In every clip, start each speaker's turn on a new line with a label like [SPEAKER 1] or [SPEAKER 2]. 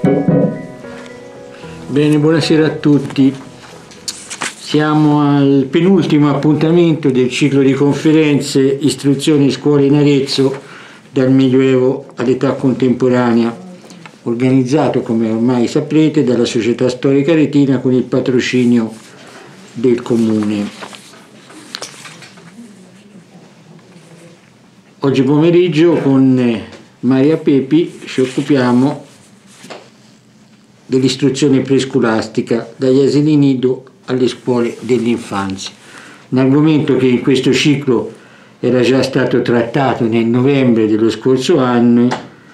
[SPEAKER 1] Bene, buonasera a tutti. Siamo al penultimo appuntamento del ciclo di conferenze Istruzione e scuole in Arezzo dal Medioevo all'età contemporanea, organizzato, come ormai saprete, dalla Società Storica Aretina con il patrocinio del Comune. Oggi pomeriggio con Maria Pepi ci occupiamo dell'istruzione prescolastica, dagli asili nido alle scuole dell'infanzia, un argomento che in questo ciclo era già stato trattato nel novembre dello scorso anno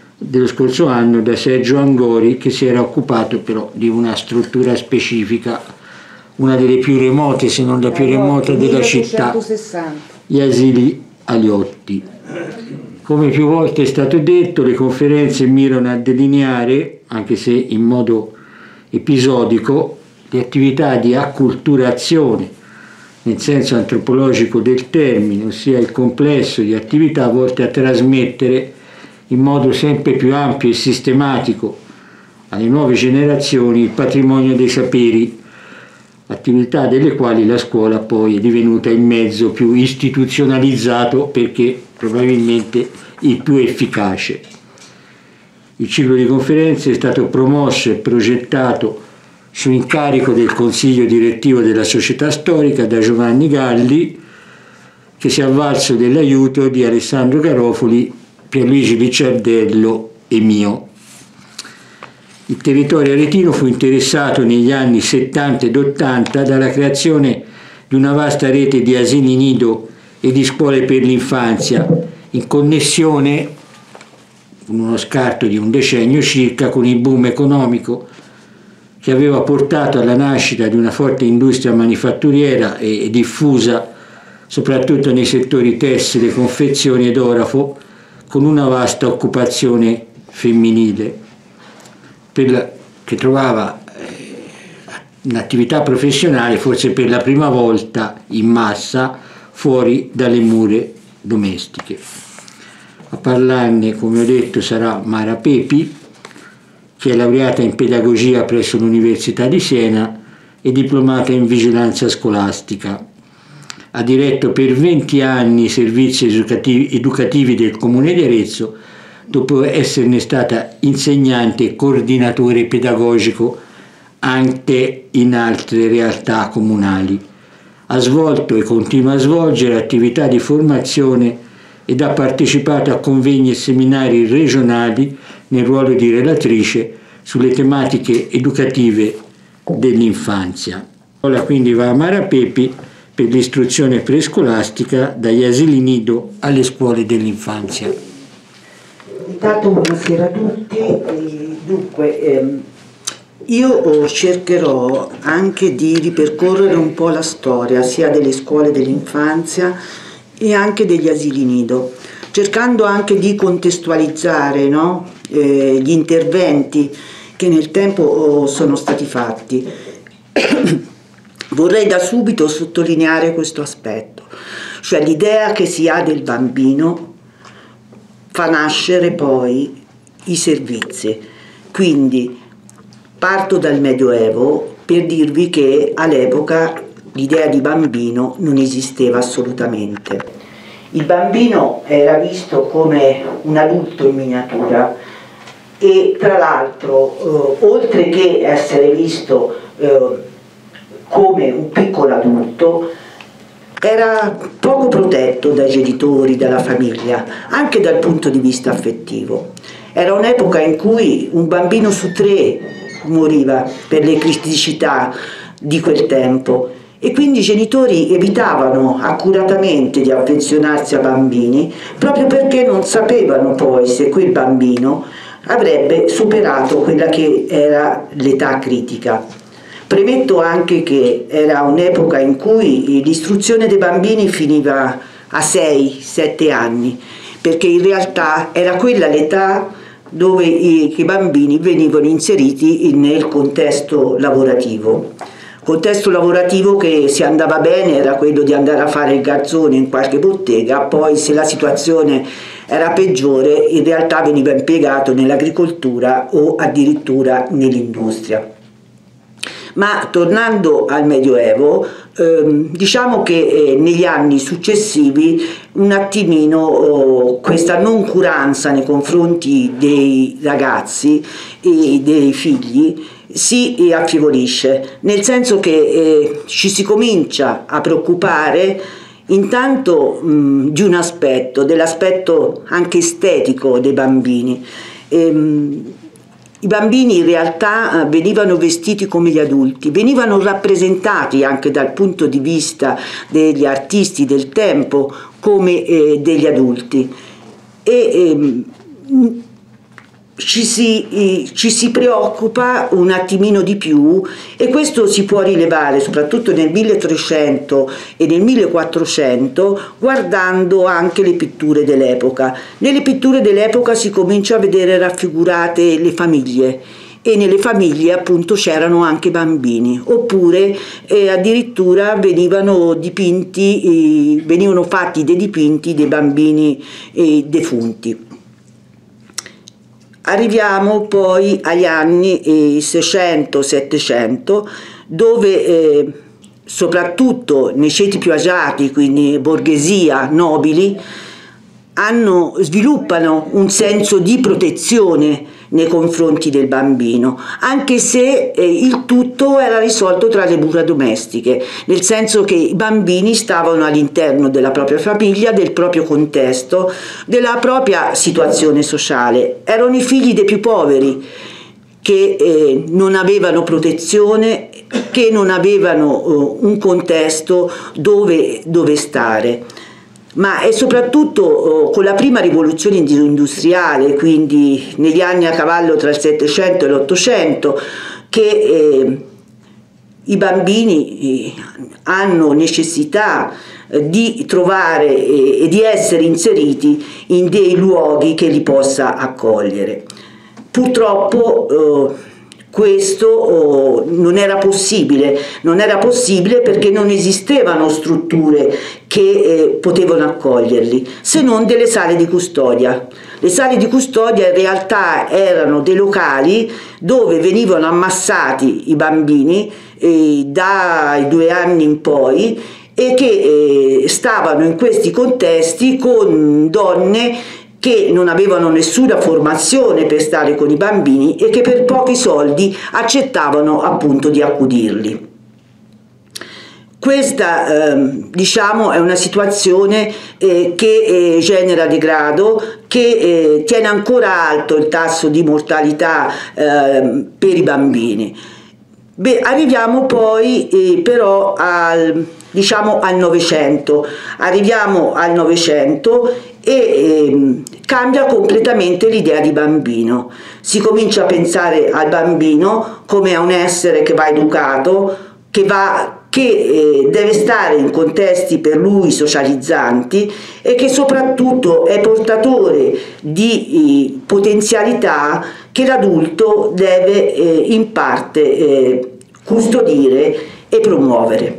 [SPEAKER 1] da Sergio Angori, che si era occupato però di una struttura specifica, una delle più remote, se non la più remota della città, gli asili Aliotti. Come più volte è stato detto, le conferenze mirano a delineare, anche se in modo episodico, le attività di acculturazione, nel senso antropologico del termine, ossia il complesso di attività volte a trasmettere in modo sempre più ampio e sistematico alle nuove generazioni il patrimonio dei saperi, attività delle quali la scuola poi è divenuta il mezzo più istituzionalizzato, perché probabilmente il più efficace. Il ciclo di conferenze è stato promosso e progettato su incarico del Consiglio direttivo della Società Storica da Giovanni Galli, che si è avvalso dell'aiuto di Alessandro Garofoli, Pierluigi Licciardello e mio. Il territorio aretino fu interessato negli anni 70 ed 80 dalla creazione di una vasta rete di asili nido e di scuole per l'infanzia, in connessione, con uno scarto di un decennio circa, con il boom economico che aveva portato alla nascita di una forte industria manifatturiera e diffusa soprattutto nei settori tessile, confezioni ed orafo, con una vasta occupazione femminile, che trovava un'attività professionale forse per la prima volta in massa fuori dalle mura domestiche. A parlarne, come ho detto, sarà Mara Pepi, che è laureata in pedagogia presso l'Università di Siena e diplomata in vigilanza scolastica. Ha diretto per 20 anni i servizi educativi del Comune di Arezzo, dopo esserne stata insegnante e coordinatore pedagogico anche in altre realtà comunali. Ha svolto e continua a svolgere attività di formazione ed ha partecipato a convegni e seminari regionali nel ruolo di relatrice sulle tematiche educative dell'infanzia. Ora quindi va a Mara Pepi per l'istruzione prescolastica dagli asili nido alle scuole dell'infanzia.
[SPEAKER 2] Intanto buonasera a tutti. Dunque, io cercherò anche di ripercorrere un po' la storia sia delle scuole dell'infanzia e anche degli asili nido, cercando anche di contestualizzare, no? Gli interventi che nel tempo sono stati fatti. Vorrei da subito sottolineare questo aspetto, cioè l'idea che si ha del bambino fa nascere poi i servizi. Quindi parto dal Medioevo per dirvi che all'epoca l'idea di bambino non esisteva assolutamente. Il bambino era visto come un adulto in miniatura e tra l'altro oltre che essere visto come un piccolo adulto, era poco protetto dai genitori, dalla famiglia, anche dal punto di vista affettivo. Era un'epoca in cui un bambino su 3 moriva per le criticità di quel tempo e quindi i genitori evitavano accuratamente di affezionarsi a bambini proprio perché non sapevano poi se quel bambino avrebbe superato quella che era l'età critica. Premetto anche che era un'epoca in cui l'istruzione dei bambini finiva a 6-7 anni, perché in realtà era quella l'età dove i bambini venivano inseriti nel contesto lavorativo. Contesto lavorativo che, se andava bene, era quello di andare a fare il garzone in qualche bottega, poi se la situazione era peggiore, in realtà veniva impiegato nell'agricoltura o addirittura nell'industria. Ma tornando al Medioevo, diciamo che negli anni successivi un attimino questa noncuranza nei confronti dei ragazzi e dei figli si affievolisce, nel senso che ci si comincia a preoccupare intanto di un aspetto, dell'aspetto anche estetico dei bambini. I bambini in realtà venivano vestiti come gli adulti, venivano rappresentati anche dal punto di vista degli artisti del tempo come degli adulti, e ci si preoccupa un attimino di più, e questo si può rilevare soprattutto nel 1300 e nel 1400 guardando anche le pitture dell'epoca. Nelle pitture dell'epoca si comincia a vedere raffigurate le famiglie, e nelle famiglie appunto c'erano anche bambini, oppure addirittura venivano fatti dei dipinti dei bambini defunti. Arriviamo poi agli anni 600-700, dove soprattutto nei ceti più agiati, quindi borghesia, nobili, sviluppano un senso di protezione nei confronti del bambino, anche se il tutto era risolto tra le mura domestiche, nel senso che i bambini stavano all'interno della propria famiglia, del proprio contesto, della propria situazione sociale. Erano i figli dei più poveri, che non avevano protezione, che non avevano un contesto dove stare. Ma è soprattutto con la prima rivoluzione industriale, quindi negli anni a cavallo tra il 700 e l'800, che i bambini hanno necessità di trovare e di essere inseriti in dei luoghi che li possa accogliere. Purtroppo questo non era possibile perché non esistevano strutture che potevano accoglierli, se non delle sale di custodia. Le sale di custodia in realtà erano dei locali dove venivano ammassati i bambini dai 2 anni in poi, e che stavano in questi contesti con donne che non avevano nessuna formazione per stare con i bambini e che per pochi soldi accettavano appunto di accudirli. Questa diciamo è una situazione che genera degrado, che tiene ancora alto il tasso di mortalità per i bambini. Arriviamo poi però al Novecento. Arriviamo al Novecento e cambia completamente l'idea di bambino. Si comincia a pensare al bambino come a un essere che va educato, che deve stare in contesti per lui socializzanti, e che soprattutto è portatore di potenzialità che l'adulto deve in parte custodire e promuovere.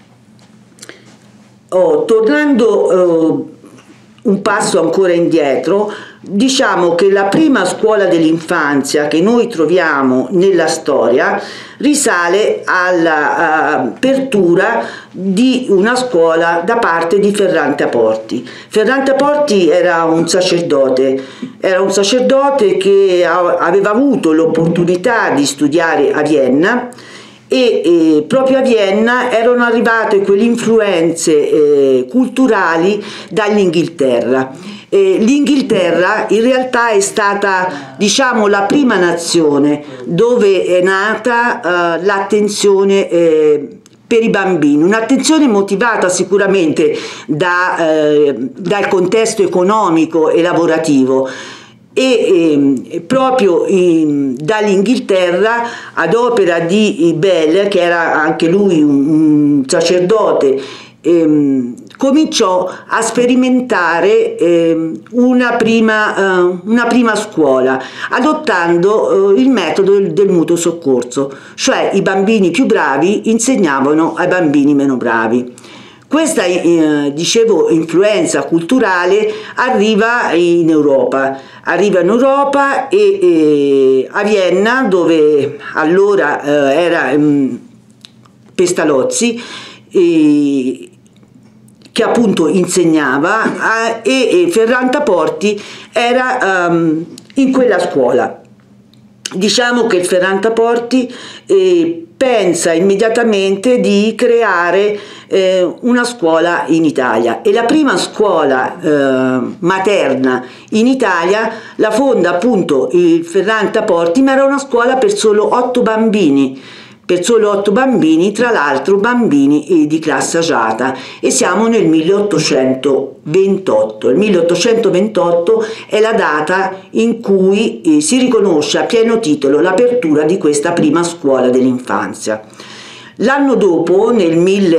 [SPEAKER 2] Tornando un passo ancora indietro, diciamo che la prima scuola dell'infanzia che noi troviamo nella storia risale all'apertura di una scuola da parte di Ferrante Aporti. Ferrante Aporti era un sacerdote che aveva avuto l'opportunità di studiare a Vienna, e proprio a Vienna erano arrivate quelle influenze culturali dall'Inghilterra. L'Inghilterra in realtà è stata, diciamo, la prima nazione dove è nata l'attenzione per i bambini, un'attenzione motivata sicuramente dal contesto economico e lavorativo. Proprio dall'Inghilterra, ad opera di Bell, che era anche lui un sacerdote, cominciò a sperimentare una prima scuola, adottando il metodo del mutuo soccorso, cioè i bambini più bravi insegnavano ai bambini meno bravi. Questa, dicevo, influenza culturale arriva in Europa e a Vienna, dove allora era Pestalozzi, che appunto insegnava, e Ferrantaporti era in quella scuola. Diciamo che il Ferrantaporti pensa immediatamente di creare una scuola in Italia, e la prima scuola materna in Italia la fonda appunto il Ferrantaporti, ma era una scuola per solo 8 bambini. Tra l'altro bambini di classe agiata, e siamo nel 1828. Il 1828 è la data in cui si riconosce a pieno titolo l'apertura di questa prima scuola dell'infanzia. L'anno dopo, nel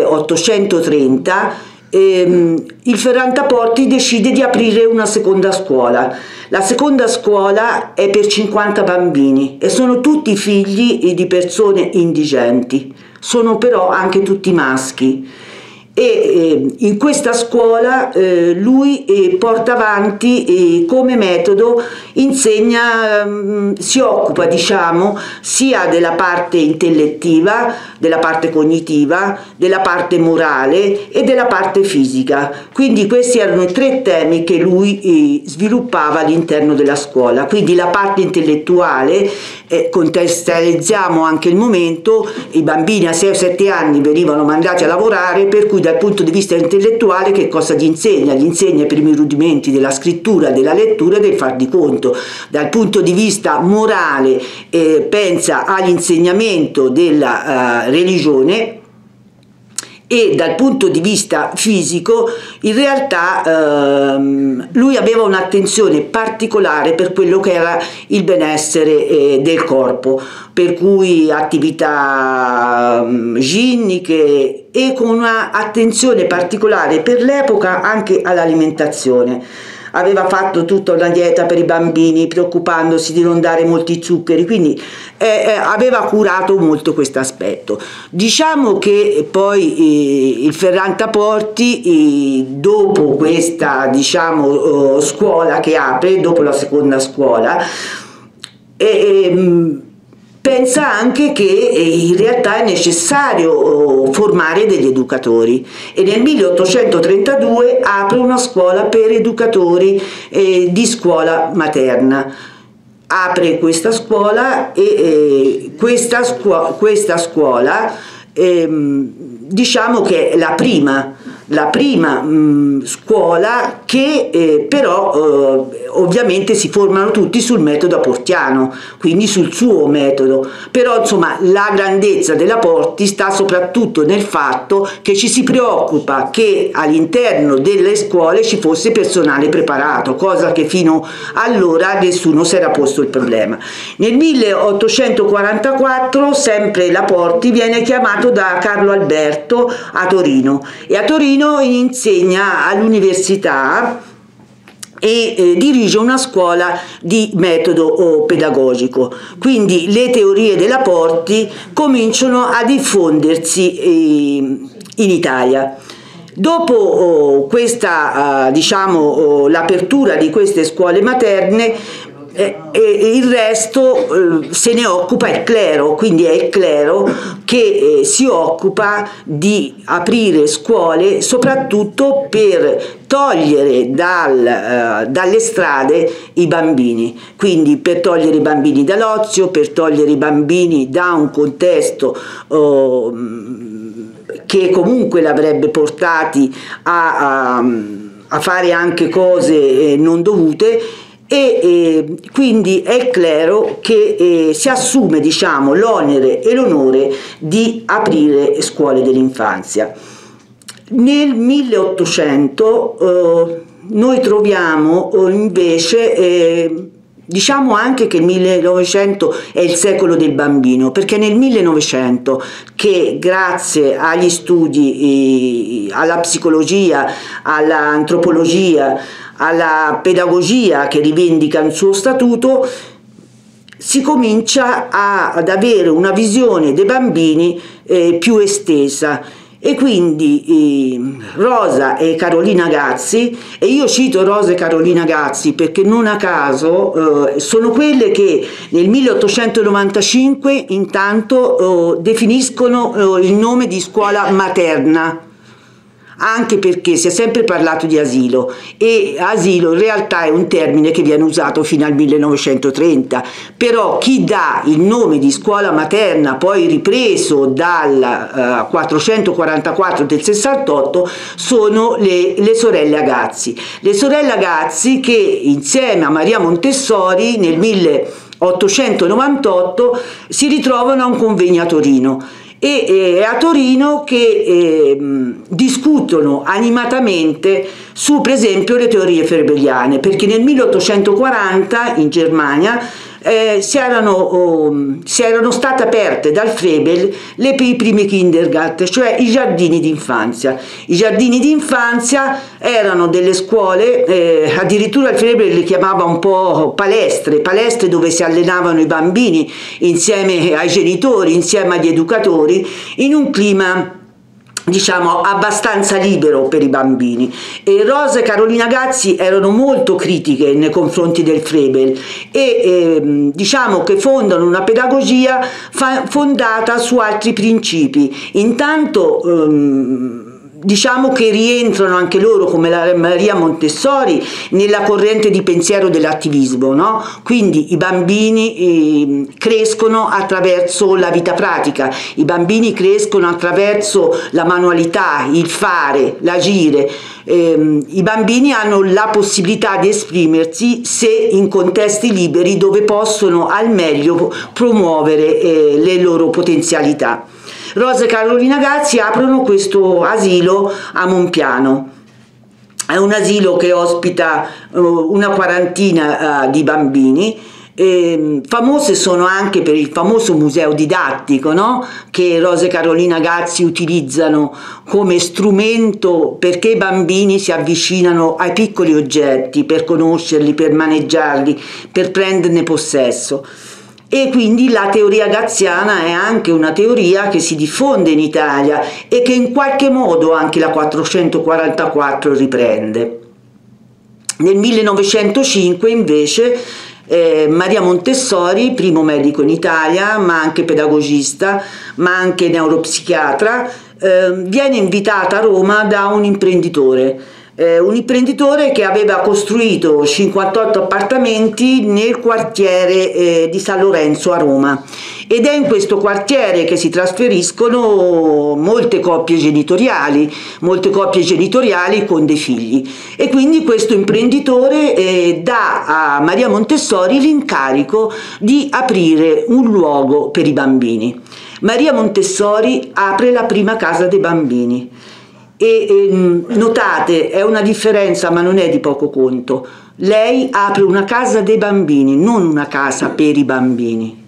[SPEAKER 2] 1830, il Ferrantaporti decide di aprire una seconda scuola. La seconda scuola è per 50 bambini e sono tutti figli di persone indigenti, sono però anche tutti maschi. E in questa scuola lui porta avanti come metodo, insegna, si occupa, diciamo, sia della parte intellettiva, della parte cognitiva, della parte morale e della parte fisica. Quindi questi erano i 3 temi che lui sviluppava all'interno della scuola. Quindi la parte intellettuale, contestualizziamo anche il momento, i bambini a 6 o 7 anni venivano mandati a lavorare, per cui dal punto di vista intellettuale che cosa gli insegna? Gli insegna i primi rudimenti della scrittura, della lettura e del far di conto. Dal punto di vista morale pensa all'insegnamento della religione, e dal punto di vista fisico in realtà lui aveva un'attenzione particolare per quello che era il benessere del corpo, per cui attività ginniche, e con un'attenzione particolare per l'epoca anche all'alimentazione. Aveva fatto tutta una dieta per i bambini, preoccupandosi di non dare molti zuccheri, quindi aveva curato molto questo aspetto. Diciamo che poi il Ferrantaporti, dopo questa, diciamo, scuola che apre, dopo la seconda scuola, pensa anche che in realtà è necessario formare degli educatori, e nel 1832 apre una scuola per educatori di scuola materna. Apre questa scuola e questa scuola diciamo che è la prima scuola che però ovviamente si formano tutti sul metodo aportiano, quindi sul suo metodo. Però insomma la grandezza della Porti sta soprattutto nel fatto che ci si preoccupa che all'interno delle scuole ci fosse personale preparato, cosa che fino allora nessuno si era posto il problema. Nel 1844 sempre la Porti viene chiamato da Carlo Alberto a Torino, e a Torino insegna all'università e dirige una scuola di metodo pedagogico. Quindi le teorie della Porti cominciano a diffondersi in Italia. Dopo questa, diciamo, l'apertura di queste scuole materne, il resto se ne occupa il clero, quindi è il clero che si occupa di aprire scuole soprattutto per togliere dalle strade i bambini, quindi per togliere i bambini dall'ozio, per togliere i bambini da un contesto che comunque l'avrebbe portati a fare anche cose non dovute. E quindi è il clero che si assume, diciamo, l'onere e l'onore di aprire scuole dell'infanzia. Nel 1800 noi troviamo invece, diciamo anche che il 1900 è il secolo del bambino, perché nel 1900 che grazie agli studi, alla psicologia, all'antropologia, alla pedagogia che rivendica il suo statuto, si comincia ad avere una visione dei bambini più estesa, E quindi Rosa e Carolina Gazzi, e io cito Rosa e Carolina Gazzi perché non a caso sono quelle che nel 1895 intanto definiscono il nome di scuola materna, anche perché si è sempre parlato di asilo, e asilo in realtà è un termine che viene usato fino al 1930, però chi dà il nome di scuola materna, poi ripreso dal 444 del 68, sono le sorelle Agazzi. Le sorelle Agazzi che insieme a Maria Montessori nel 1898 si ritrovano a un convegno a Torino. E a Torino che discutono animatamente su, per esempio, le teorie frebeliane, perché nel 1840 in Germania si erano state aperte dal Frebel i primi Kindergarten, cioè i giardini d'infanzia. I giardini d'infanzia erano delle scuole, addirittura il Frebel le chiamava un po' palestre dove si allenavano i bambini insieme ai genitori, insieme agli educatori, in un clima, diciamo, abbastanza libero per i bambini. E Rosa e Carolina Gazzi erano molto critiche nei confronti del Frebel e diciamo che fondano una pedagogia fondata su altri principi. Intanto diciamo che rientrano anche loro, come la Maria Montessori, nella corrente di pensiero dell'attivismo, no? Quindi i bambini crescono attraverso la vita pratica, i bambini crescono attraverso la manualità, il fare, l'agire. I bambini hanno la possibilità di esprimersi se in contesti liberi dove possono al meglio promuovere le loro potenzialità. Rosa e Carolina Gazzi aprono questo asilo a Monpiano. È un asilo che ospita una quarantina di bambini. Famose sono anche per il famoso museo didattico, no? Che Rosa e Carolina Gazzi utilizzano come strumento perché i bambini si avvicinano ai piccoli oggetti per conoscerli, per maneggiarli, per prenderne possesso. E quindi la teoria gazziana è anche una teoria che si diffonde in Italia e che in qualche modo anche la 444 riprende. Nel 1905 invece Maria Montessori, primo medico in Italia, ma anche pedagogista, ma anche neuropsichiatra, viene invitata a Roma da un imprenditore che aveva costruito 58 appartamenti nel quartiere di San Lorenzo a Roma, ed è in questo quartiere che si trasferiscono molte coppie genitoriali con dei figli, e quindi questo imprenditore dà a Maria Montessori l'incarico di aprire un luogo per i bambini. Maria Montessori apre la prima casa dei bambini. E notate, è una differenza ma non è di poco conto. Lei apre una casa dei bambini, non una casa per i bambini,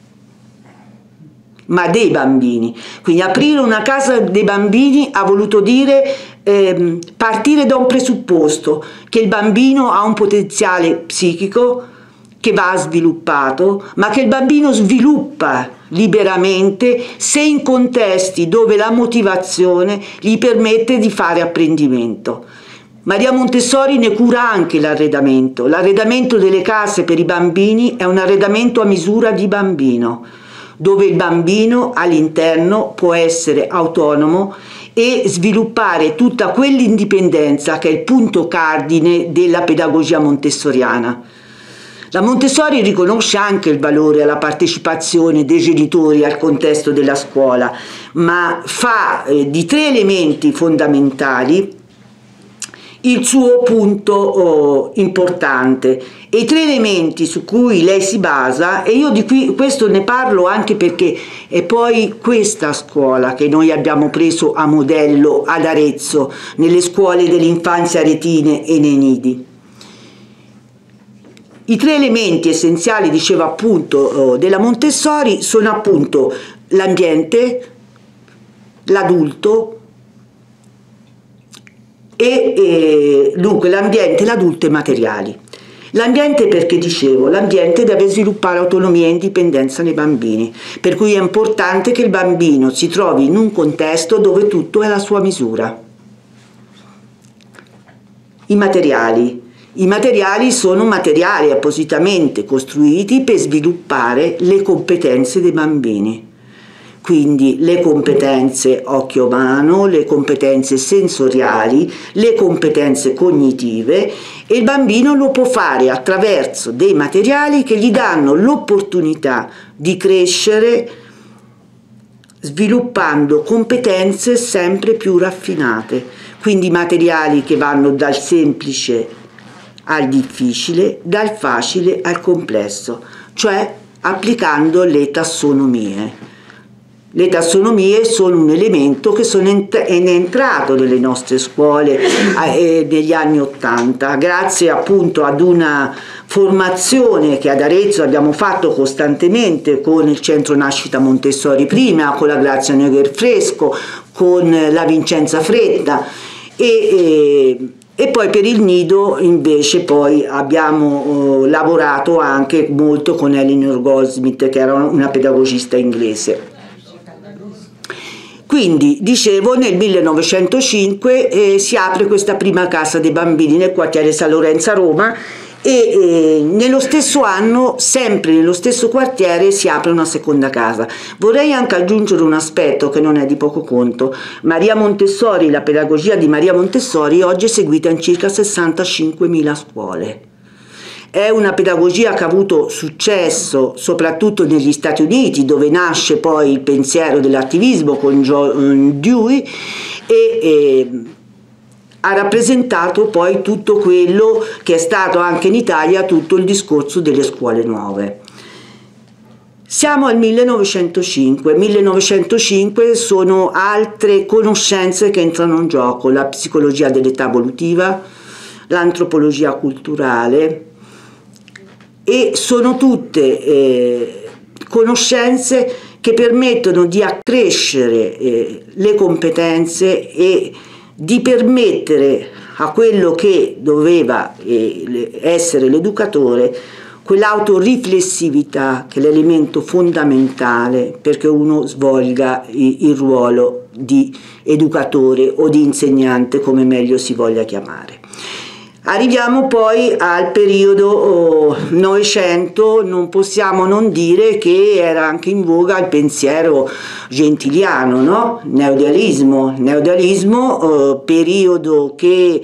[SPEAKER 2] ma dei bambini. Quindi aprire una casa dei bambini ha voluto dire partire da un presupposto, che il bambino ha un potenziale psichico che va sviluppato, ma che il bambino sviluppa liberamente se in contesti dove la motivazione gli permette di fare apprendimento. Maria Montessori ne cura anche l'arredamento. L'arredamento delle case per i bambini è un arredamento a misura di bambino, dove il bambino all'interno può essere autonomo e sviluppare tutta quell'indipendenza che è il punto cardine della pedagogia montessoriana. La Montessori riconosce anche il valore alla partecipazione dei genitori al contesto della scuola, ma fa di tre elementi fondamentali il suo punto importante, e i tre elementi su cui lei si basa, e io questo ne parlo anche perché è poi questa scuola che noi abbiamo preso a modello ad Arezzo, nelle scuole dell'infanzia aretine e nei nidi. I tre elementi essenziali, diceva appunto, della Montessori sono appunto l'ambiente, l'adulto e dunque l'ambiente, l'adulto e i materiali. L'ambiente, perché dicevo, l'ambiente deve sviluppare autonomia e indipendenza nei bambini, per cui è importante che il bambino si trovi in un contesto dove tutto è alla sua misura. I materiali sono materiali appositamente costruiti per sviluppare le competenze dei bambini. Quindi le competenze occhio-mano, le competenze sensoriali, le competenze cognitive, e il bambino lo può fare attraverso dei materiali che gli danno l'opportunità di crescere sviluppando competenze sempre più raffinate. Quindi materiali che vanno dal semplice al difficile, dal facile al complesso, cioè applicando le tassonomie. Le tassonomie sono un elemento che è entrato nelle nostre scuole negli anni '80, grazie appunto ad una formazione che ad Arezzo abbiamo fatto costantemente con il Centro Nascita Montessori prima, con la Grazia Neuger-Fresco, con la Vincenza Fretta e poi per il nido invece poi abbiamo lavorato anche molto con Eleanor Goldsmith, che era una pedagogista inglese. Quindi, dicevo, nel 1905 si apre questa prima casa dei bambini nel quartiere San Lorenzo a Roma e nello stesso anno, sempre nello stesso quartiere, si apre una seconda casa. Vorrei anche aggiungere un aspetto che non è di poco conto. Maria Montessori, la pedagogia di Maria Montessori oggi è seguita in circa 65.000 scuole. È una pedagogia che ha avuto successo soprattutto negli Stati Uniti, dove nasce poi il pensiero dell'attivismo con John Dewey e ha rappresentato poi tutto quello che è stato anche in Italia tutto il discorso delle scuole nuove. Siamo al 1905. 1905 sono altre conoscenze che entrano in gioco: la psicologia dell'età evolutiva, l'antropologia culturale, e sono tutte conoscenze che permettono di accrescere le competenze e di permettere a quello che doveva essere l'educatore quell'autoriflessività che è l'elemento fondamentale perché uno svolga il ruolo di educatore o di insegnante, come meglio si voglia chiamare. Arriviamo poi al periodo Novecento, non possiamo non dire che era anche in voga il pensiero gentiliano, no? Neoidealismo, periodo che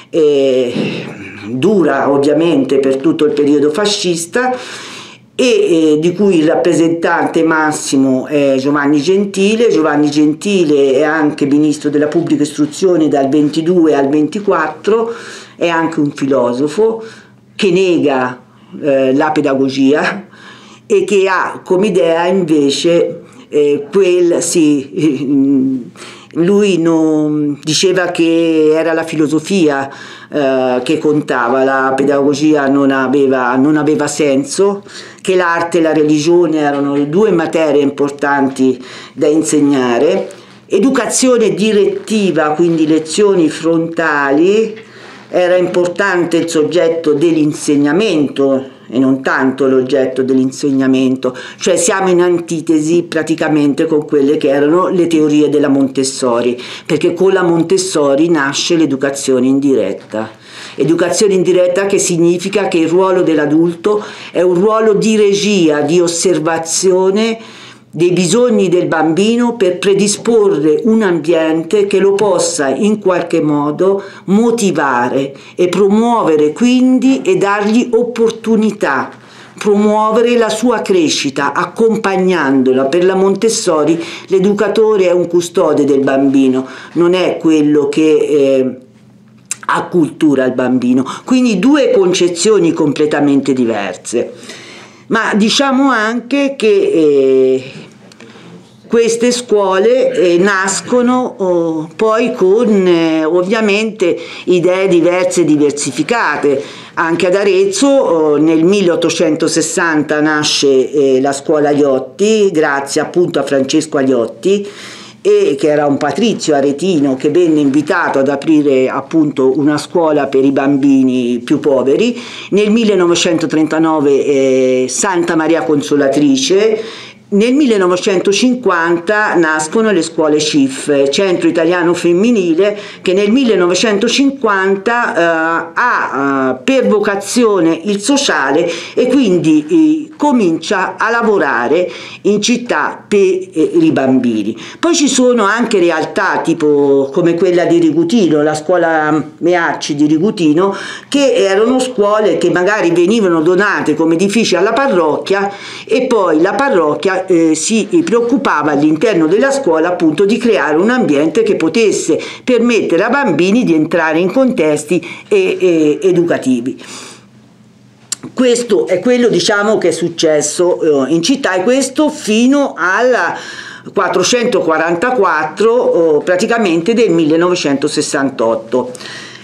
[SPEAKER 2] dura ovviamente per tutto il periodo fascista e di cui il rappresentante massimo è Giovanni Gentile. Giovanni Gentile è anche ministro della pubblica istruzione dal 22 al 24, è anche un filosofo che nega la pedagogia e che ha come idea invece lui non diceva che era la filosofia che contava, la pedagogia non aveva senso, che l'arte e la religione erano le due materie importanti da insegnare. Educazione direttiva, quindi lezioni frontali, era importante il soggetto dell'insegnamento e non tanto l'oggetto dell'insegnamento, cioè siamo in antitesi praticamente con quelle che erano le teorie della Montessori, perché con la Montessori nasce l'educazione indiretta. Educazione indiretta che significa che il ruolo dell'adulto è un ruolo di regia, di osservazione dei bisogni del bambino per predisporre un ambiente che lo possa in qualche modo motivare e promuovere quindi e dargli opportunità, promuovere la sua crescita accompagnandola. Per la Montessori l'educatore è un custode del bambino, non è quello che accultura il bambino, quindi due concezioni completamente diverse. Ma diciamo anche che queste scuole nascono poi con ovviamente idee diverse e diversificate. Anche ad Arezzo nel 1860 nasce la scuola Agliotti, grazie appunto a Francesco Agliotti, e che era un patrizio aretino che venne invitato ad aprire appunto una scuola per i bambini più poveri. Nel 1939 Santa Maria Consolatrice. Nel 1950 nascono le scuole CIF, Centro Italiano Femminile, che nel 1950 ha per vocazione il sociale e quindi comincia a lavorare in città per i bambini. Poi ci sono anche realtà tipo come quella di Rigutino, la scuola Meacci di Rigutino, che erano scuole che magari venivano donate come edifici alla parrocchia e poi la parrocchia si preoccupava all'interno della scuola appunto di creare un ambiente che potesse permettere a bambini di entrare in contesti educativi. Questo è quello, diciamo, che è successo in città, e questo fino al 444 praticamente del 1968.